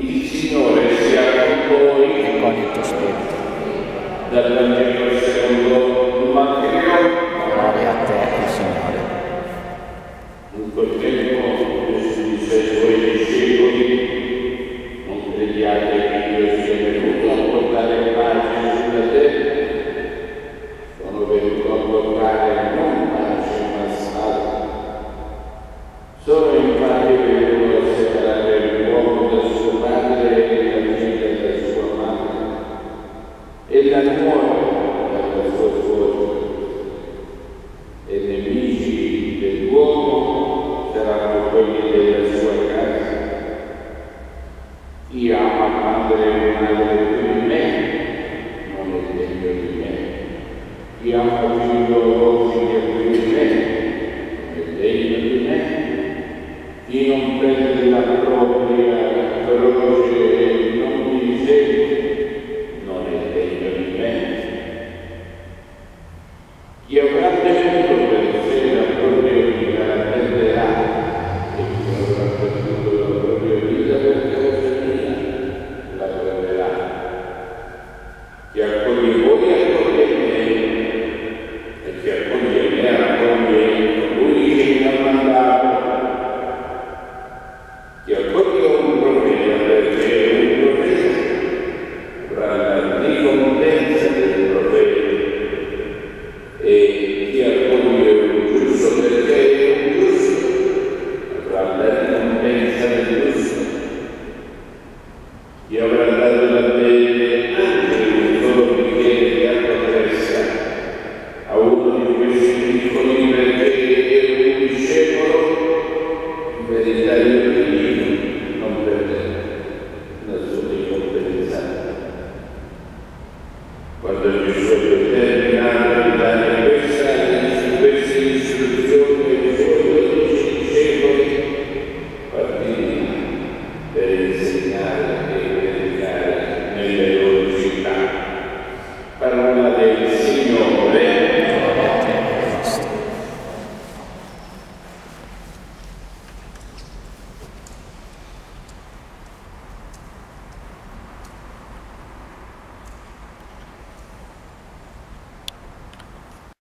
Il Signore sia con voi e con il tuo spirito. dal Vangelo secondo Matteo. Gloria a te, Signore. In quel tempo Gesù disse ai suoi discepoli: non crediate che io sia venuto a portare pace sulla terra. Sono venuto a portare non pace ma salvezza. Sono infatti venuto a separare l'uomo da suo padre e la figlia da sua madre e la nuora dalla sua suocera, e nemici dell'uomo saranno quelli della sua casa. Chi ama padre e madre più di me non è degno di me. Chi ama figlio o figlia più di me non è degno di me. Chi non prende la propria croce e non mi segue non è degno di me. Chi avrà tenuto per sé la propria vita la perderà, e chi avrà perduto la propria vita per causa mia la perderà. Chi accoglie voi accoglie me, e chi accoglie me accoglie colui che mi ha mandato. Chi accoglie un profeta perché è un profeta avrà la ricompensa del profeta, e chi accoglie un giusto perché è un giusto avrà la ricompensa del giusto. Chi avrà dato da bere anche un solo bicchiere di acqua fresca a uno di questi piccoli perché è un discepolo, in verità io vi